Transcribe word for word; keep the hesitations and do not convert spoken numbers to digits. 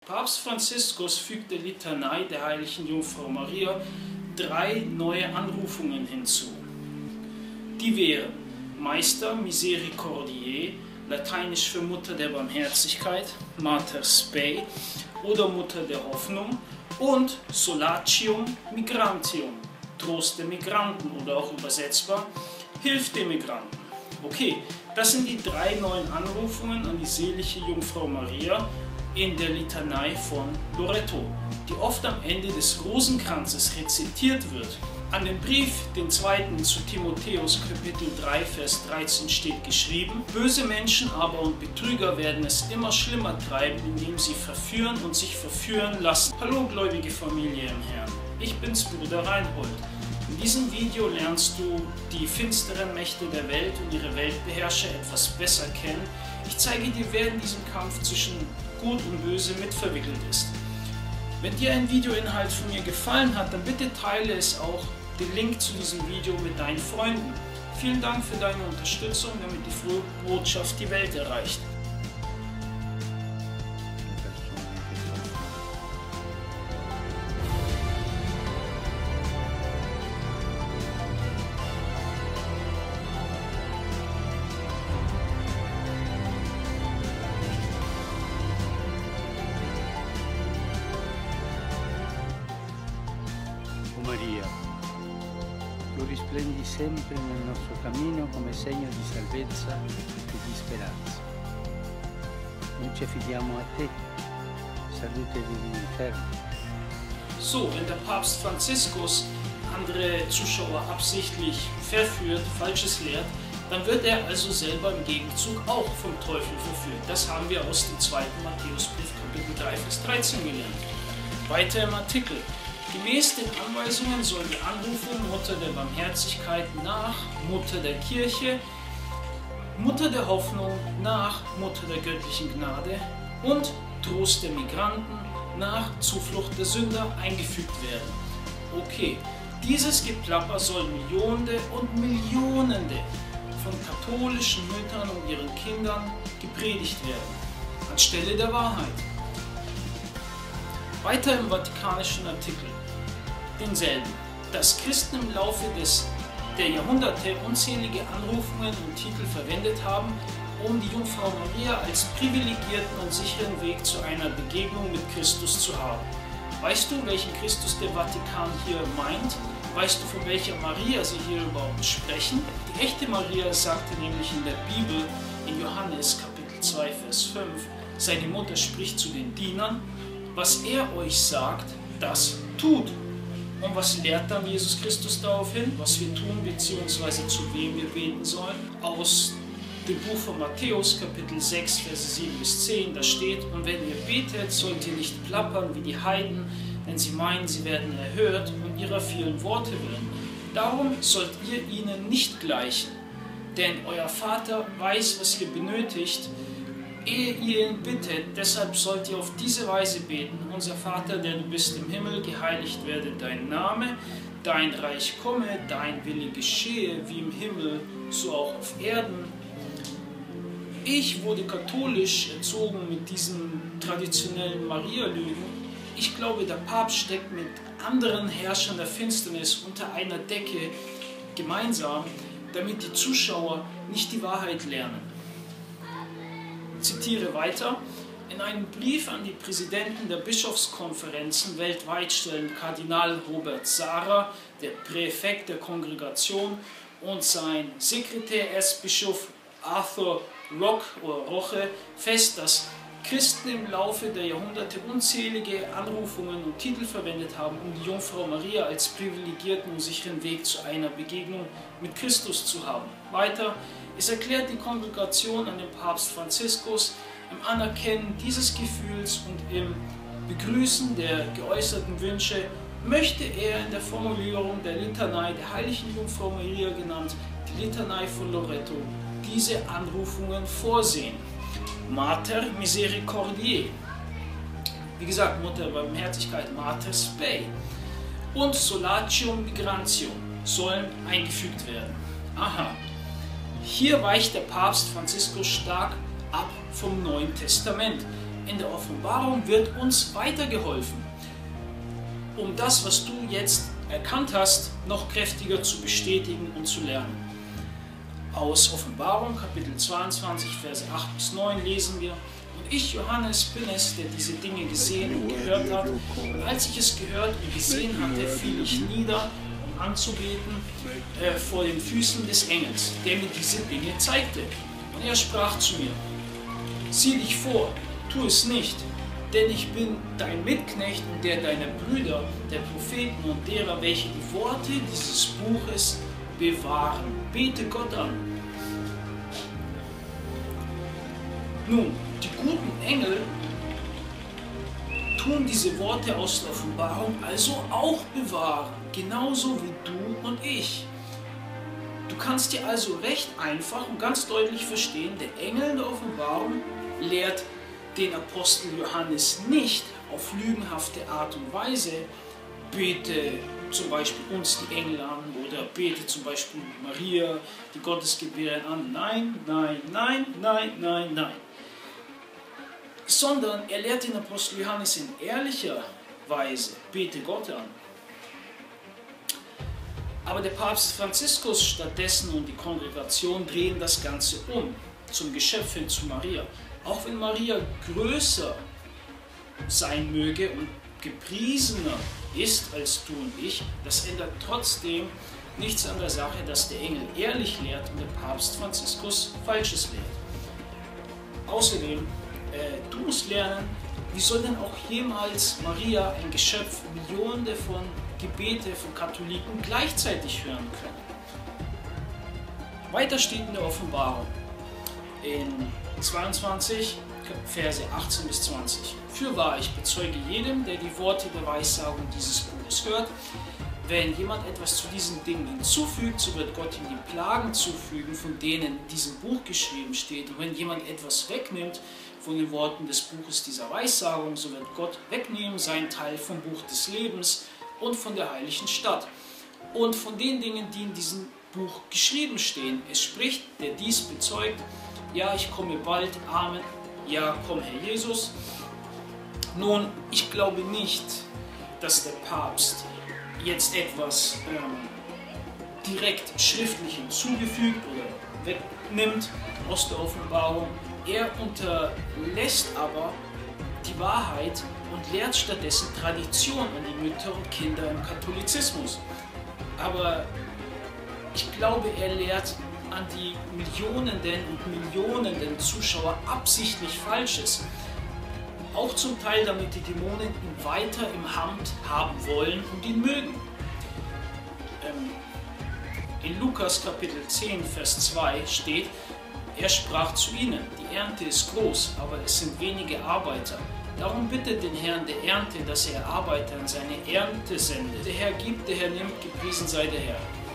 Papst Franziskus fügt der Litanei der heiligen Jungfrau Maria drei neue Anrufungen hinzu. Die wären Meister Misericordiae, lateinisch für Mutter der Barmherzigkeit, Mater Spei oder Mutter der Hoffnung, und Solatium Migrantium, Trost der Migranten oder auch übersetzbar Hilf den Migranten. Okay, das sind die drei neuen Anrufungen an die selige Jungfrau Maria in der Litanei von Loreto, die oft am Ende des Rosenkranzes rezitiert wird. An dem Brief, den zweiten zu Timotheus, Kapitel drei, Vers dreizehn steht geschrieben: Böse Menschen aber und Betrüger werden es immer schlimmer treiben, indem sie verführen und sich verführen lassen. Hallo gläubige Familie im Herrn, ich bin's, Bruder Reinhold. In diesem Video lernst du die finsteren Mächte der Welt und ihre Weltbeherrscher etwas besser kennen. Ich zeige dir, wer in diesem Kampf zwischen Gut und Böse mitverwickelt ist. Wenn dir ein Videoinhalt von mir gefallen hat, dann bitte teile es auch, den Link zu diesem Video, mit deinen Freunden. Vielen Dank für deine Unterstützung, damit die frohe Botschaft die Welt erreicht. Maria, tu risplendi sempre nel nostro cammino come segno di salvezza e di speranza. Noi ci affidiamo a te, salute degli infermi. So, wenn der Papst Franziskus andere Zuschauer absichtlich verführt, Falsches lehrt, dann wird er also selber im Gegenzug auch vom Teufel verführt. Das haben wir aus dem zweiten Matthäusbrief, Kapitel drei, Vers dreizehn gelernt. Weiter im Artikel. Gemäß den Anweisungen soll die Anrufung Mutter der Barmherzigkeit nach Mutter der Kirche, Mutter der Hoffnung nach Mutter der göttlichen Gnade und Trost der Migranten nach Zuflucht der Sünder eingefügt werden. Okay, dieses Geplapper soll Millionende und Millionende von katholischen Müttern und ihren Kindern gepredigt werden, anstelle der Wahrheit. Weiter im Vatikanischen Artikel, denselben, dass Christen im Laufe des, der Jahrhunderte unzählige Anrufungen und Titel verwendet haben, um die Jungfrau Maria als privilegierten und sicheren Weg zu einer Begegnung mit Christus zu haben. Weißt du, welchen Christus der Vatikan hier meint? Weißt du, von welcher Maria sie hier überhaupt sprechen? Die echte Maria sagte nämlich in der Bibel, in Johannes Kapitel zwei, Vers fünf, seine Mutter spricht zu den Dienern: Was er euch sagt, das tut. Und was lehrt dann Jesus Christus darauf hin, was wir tun bzw. zu wem wir beten sollen? Aus dem Buch von Matthäus, Kapitel sechs, Verse sieben bis zehn, da steht: Und wenn ihr betet, sollt ihr nicht plappern wie die Heiden, denn sie meinen, sie werden erhört um ihrer vielen Worte willen. Darum sollt ihr ihnen nicht gleichen, denn euer Vater weiß, was ihr benötigt, ehe ihr ihn bittet. Deshalb sollt ihr auf diese Weise beten: Unser Vater, der du bist im Himmel, geheiligt werde dein Name, dein Reich komme, dein Wille geschehe, wie im Himmel, so auch auf Erden. Ich wurde katholisch erzogen mit diesen traditionellen Maria-Lügen. Ich glaube, der Papst steckt mit anderen Herrschern der Finsternis unter einer Decke gemeinsam, damit die Zuschauer nicht die Wahrheit lernen. Ich zitiere weiter: In einem Brief an die Präsidenten der Bischofskonferenzen weltweit stellen Kardinal Robert Sarah, der Präfekt der Kongregation, und sein Sekretär Erzbischof Arthur Rock oder Roche fest, dass Christen im Laufe der Jahrhunderte unzählige Anrufungen und Titel verwendet haben, um die Jungfrau Maria als privilegierten und sicheren Weg zu einer Begegnung mit Christus zu haben. Weiter: Es erklärt die Kongregation an den Papst Franziskus, im Anerkennen dieses Gefühls und im Begrüßen der geäußerten Wünsche möchte er in der Formulierung der Litanei der heiligen Jungfrau Maria genannt, die Litanei von Loreto, diese Anrufungen vorsehen. Mater Misericordiae, wie gesagt, Mutter Barmherzigkeit, Mater Spei, und Solatium Migrantium sollen eingefügt werden. Aha, hier weicht der Papst Franziskus stark ab vom Neuen Testament. in der Offenbarung wird uns weitergeholfen, um das, was du jetzt erkannt hast, noch kräftiger zu bestätigen und zu lernen. Aus Offenbarung, Kapitel zweiundzwanzig, Verse acht bis neun lesen wir: Und ich, Johannes, bin es, der diese Dinge gesehen und gehört hat. Und als ich es gehört und gesehen hatte, fiel ich nieder, um anzubeten, äh, vor den Füßen des Engels, der mir diese Dinge zeigte. Und er sprach zu mir: Sieh dich vor, tu es nicht, denn ich bin dein Mitknecht und der deiner Brüder, der Propheten und derer, welche die Worte dieses Buches bewahren. Bete Gott an. Nun, die guten Engel tun diese Worte aus der Offenbarung also auch bewahren, genauso wie du und ich. Du kannst dir also recht einfach und ganz deutlich verstehen, der Engel in der Offenbarung lehrt den Apostel Johannes nicht auf lügenhafte Art und Weise: Bete zum Beispiel uns die Engel an oder bete zum Beispiel Maria, die Gottesgebärin, an. Nein, nein, nein, nein, nein, nein. Sondern er lehrt den Apostel Johannes in ehrlicher Weise: Bete Gott an. Aber der Papst Franziskus stattdessen und die Kongregation drehen das Ganze um, zum Geschöpf hin, zu Maria. Auch wenn Maria größer sein möge und gepriesener ist als du und ich, das ändert trotzdem nichts an der Sache, dass der Engel ehrlich lehrt und der Papst Franziskus Falsches lehrt. Außerdem, äh, du musst lernen, wie soll denn auch jemals Maria, ein Geschöpf, Millionen von Gebete von Katholiken gleichzeitig hören können? Weiter steht in der Offenbarung, in zweiundzwanzig, Verse achtzehn bis zwanzig. Fürwahr, ich bezeuge jedem, der die Worte der Weissagung dieses Buches hört. Wenn jemand etwas zu diesen Dingen hinzufügt, so wird Gott ihm die Plagen zufügen, von denen in diesem Buch geschrieben steht. Und wenn jemand etwas wegnimmt von den Worten des Buches dieser Weissagung, so wird Gott wegnehmen seinen Teil vom Buch des Lebens und von der heiligen Stadt und von den Dingen, die in diesem Buch geschrieben stehen. Es spricht, der dies bezeugt: Ja, ich komme bald, Amen. Ja, komm, Herr Jesus. Nun, ich glaube nicht, dass der Papst jetzt etwas ähm, direkt schriftlich hinzugefügt oder wegnimmt aus der Offenbarung. Er unterlässt aber die Wahrheit und lehrt stattdessen Tradition an die Mütter und Kinder im Katholizismus. Aber ich glaube, er lehrt an die Millionenden und Millionenden Zuschauer absichtlich Falsches. Auch zum Teil, damit die Dämonen ihn weiter im Amt haben wollen und ihn mögen. Ähm, in Lukas Kapitel zehn, Vers zwei steht: Er sprach zu ihnen: Die Ernte ist groß, aber es sind wenige Arbeiter. Darum bittet den Herrn der Ernte, dass er Arbeiter in seine Ernte sendet. Der Herr gibt, der Herr nimmt, gepriesen sei der Herr.